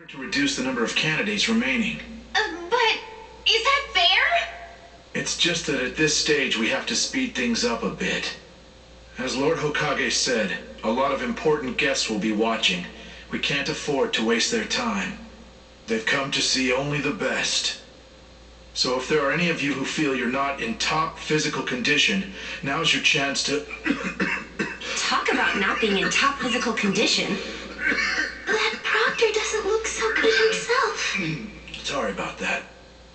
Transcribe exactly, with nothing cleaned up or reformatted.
to reduce the number of candidates remaining. Uh, but is that fair? It's just that at this stage we have to speed things up a bit. As Lord Hokage said, a lot of important guests will be watching. We can't afford to waste their time. They've come to see only the best. So if there are any of you who feel you're not in top physical condition, now's your chance to... Talk about not being in top physical condition. That Proctor doesn't look so good himself. Sorry about that.